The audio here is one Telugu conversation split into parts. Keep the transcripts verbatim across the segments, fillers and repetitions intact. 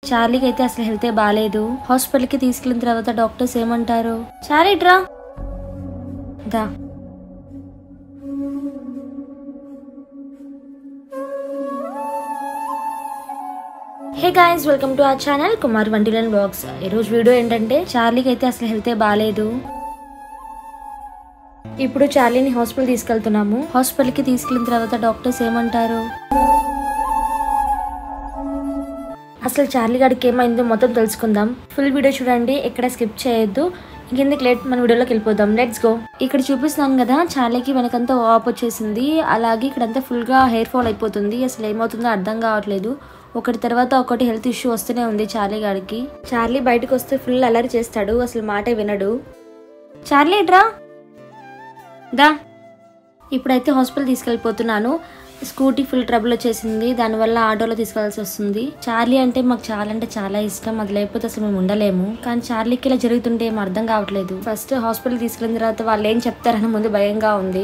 చార్లీకి అయితే అసలు హెల్తే బాగాలేదు. హాస్పిటల్ కి తీసుకెళ్లిన తర్వాత డాక్టర్స్ ఏమంటారు? చార్లీ డ్రా దా. Hey guys, welcome to our channel Kumar వంటిలన్ వ్లాగ్స్. ఈరోజు వీడియో ఏంటంటే చార్లీకి అయితే అసలు హెల్తే బాగాలేదు. ఇప్పుడు చార్లీని హాస్పిటల్ తీసుకెళ్తున్నాము. హాస్పిటల్ కి తీసుకెళ్లిన తర్వాత డాక్టర్స్ ఏమంటారు? అసలు చార్లీ గారికి ఏమైందో మొత్తం తెలుసుకుందాం. ఫుల్ వీడియో చూడండి, ఎక్కడ స్కిప్ చేయొద్దు. ఇంకెందుకు లేట్, మన వీడియోలోకి వెళ్ళిపోదాం. Let's go. ఇక్కడ చూపిస్తున్నాను కదా, చార్లీకి వెనకంతా వాప్ వచ్చేసింది. అలాగే ఇక్కడంతా ఫుల్ గా హెయిర్ ఫాల్ అయిపోతుంది. అసలు ఏమవుతుందో అర్థం కావట్లేదు. ఒకటి తర్వాత ఒకటి హెల్త్ ఇష్యూ వస్తూనే ఉంది చార్లీ గారికి. చార్లీ బయటకు వస్తే ఫుల్ అలరి చేస్తాడు, అసలు మాటే వినడు. చార్లీ డ్రా దా. ఇప్పుడైతే హాస్పిటల్ తీసుకెళ్ళిపోతున్నాను. స్కూటీ ఫుల్ ట్రబుల్ వచ్చేసింది, దానివల్ల ఆటోలో తీసుకెళ్లాల్సి వస్తుంది. చార్లీ అంటే మాకు చాలా అంటే చాలా ఇష్టం, అది లేకపోతే అసలు మేము ఉండలేము. కానీ చార్లీకి ఇలా జరుగుతుంటే ఏం అర్థం కావట్లేదు. ఫస్ట్ హాస్పిటల్ తీసుకెళ్ళిన తర్వాత వాళ్ళు ఏం చెప్తారని ముందు భయంగా ఉంది.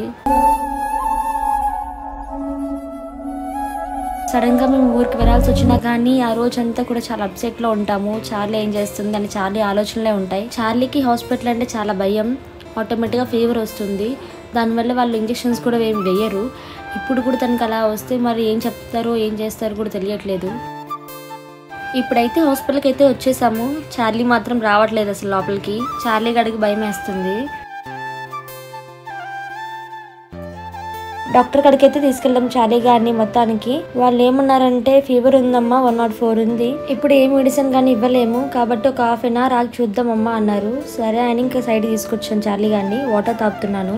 సడన్ గా మేము ఊరికి వెళ్ళాల్సి వచ్చినా కానీ ఆ రోజంతా కూడా చాలా అప్సెట్ లో ఉంటాము. చార్లీ ఏం చేస్తుంది అని చార్లీ ఆలోచనలే ఉంటాయి. చార్లీకి హాస్పిటల్ అంటే చాలా భయం. ఆటోమేటిక్ గా ఫీవర్ వస్తుంది, దానివల్ల వాళ్ళు ఇంజెక్షన్స్ కూడా ఏం వేయరు. ఇప్పుడు కూడా తనకు అలా వస్తే మరి ఏం చెప్తారో ఏం చేస్తారో కూడా తెలియట్లేదు. ఇప్పుడైతే హాస్పిటల్కి అయితే వచ్చేసాము. చార్లీ మాత్రం రావట్లేదు అసలు లోపలికి. చార్లీ గడికి భయం వేస్తుంది. డాక్టర్ కాడికి అయితే తీసుకెళ్ళాం చార్లీ గారిని. మొత్తానికి వాళ్ళు ఏమన్నారంటే ఫీవర్ ఉందమ్మా, వన్ నాట్ ఫోర్ ఉంది, ఇప్పుడు ఏ మెడిసిన్ కానీ ఇవ్వలేము, కాబట్టి ఒక హాఫ్ అన్ అవర్ ఆగి చూద్దామమ్మా అన్నారు. సరే అని ఇంకా సైడ్ తీసుకొచ్చాను చార్లీ గారిని. వాటర్ తాపుతున్నాను.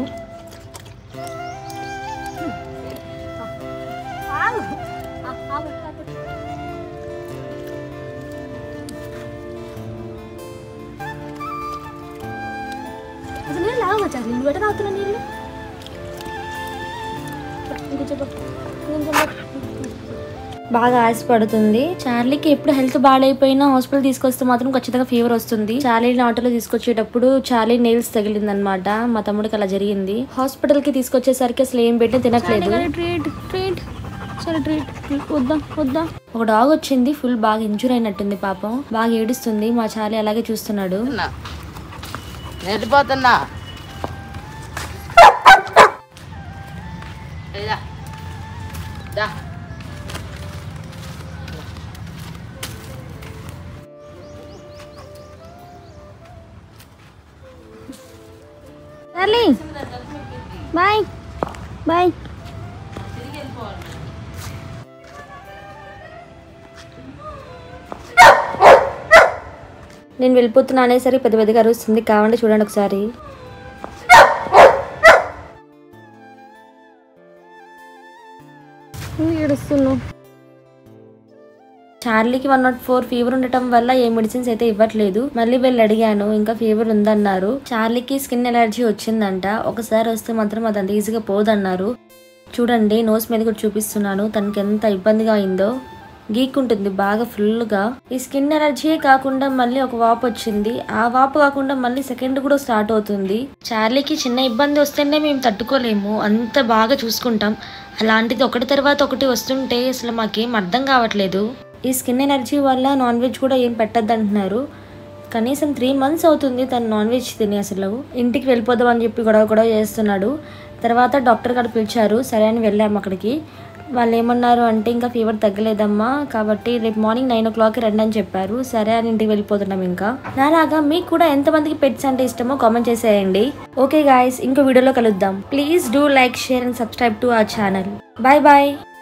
బాగా ఆశపడుతుంది. చార్లీకి ఎప్పుడు హెల్త్ బాగాలేకపోయినా హాస్పిటల్ తీసుకొస్తే మాత్రం ఖచ్చితంగా ఫీవర్ వస్తుంది. చార్లీని ఆటోలో తీసుకొచ్చేటప్పుడు చార్లీ నెయిల్స్ తగిలింది అనమాట. మా తమ్ముడికి అలా జరిగింది. హాస్పిటల్ కి తీసుకొచ్చేసరికి అసలు ఏం పెట్టినా తినట్లేదు. ఒక డాగ్ వచ్చింది, ఫుల్ బాగా ఇంజూర్ అయినట్టుంది పాపం. బాగా ఏడుస్తుంది. మా చార్లీ అలాగే చూస్తున్నాడు. Charlie bye bye. నేను వెళ్ళిపోతున్నా అనేసరికి పెద్ద పెద్దగా అరుస్తుంది. కావండి చూడండి ఒకసారి. చార్లీకి వన్ నాట్ ఫోర్ ఫీవర్ ఉండటం వల్ల ఏ మెడిసిన్స్ అయితే ఇవ్వట్లేదు. మళ్ళీ వెళ్ళి అడిగాను, ఇంకా ఫీవర్ ఉందన్నారు. చార్లీకి స్కిన్ ఎలర్జీ వచ్చిందంట. ఒకసారి వస్తే మాత్రం అది అంత ఈజీగా పోదన్నారు. చూడండి, నోస్ మీద కూడా చూపిస్తున్నాను తనకి ఎంత ఇబ్బందిగా అయిందో. గీక్కుంటుంది బాగా ఫుల్ గా. ఈ స్కిన్ ఎలర్జీ కాకుండా మళ్ళీ ఒక వాపు వచ్చింది. ఆ వాపు కాకుండా మళ్ళీ సెకండ్ కూడా స్టార్ట్ అవుతుంది. చార్లీకి చిన్న ఇబ్బంది వస్తేనే మేము తట్టుకోలేము, అంత బాగా చూసుకుంటాం. అలాంటిది ఒకటి తర్వాత ఒకటి వస్తుంటే అసలు మాకేం అర్థం కావట్లేదు. ఈ స్కిన్ ఎలర్జీ వల్ల నాన్ వెజ్ కూడా ఏం పెట్టద్దు అంటున్నారు. కనీసం త్రీ మంత్స్ అవుతుంది తను నాన్ వెజ్ తిని. అసలు ఇంటికి వెళ్ళిపోదాం అని చెప్పి గొడవ గొడవ చేస్తున్నాడు. తర్వాత డాక్టర్ గారు పిలిచారు, సరే అని వెళ్ళాము అక్కడికి. వాళ్ళు ఏమన్నారు అంటే ఇంకా ఫీవర్ తగ్గలేదమ్మా, కాబట్టి రేపు మార్నింగ్ నైన్ ఓ క్లాక్కి రండి అని చెప్పారు. సరే అని ఇంటికి వెళ్ళిపోతున్నాం. ఇంకా నాలాగా మీకు కూడా ఎంతమందికి పెట్స్ అంటే ఇష్టమో కామెంట్ చేసేయండి. ఓకే గాయస్, ఇంకో వీడియోలో కలుద్దాం. Please do like, share and subscribe to our channel. Bye bye.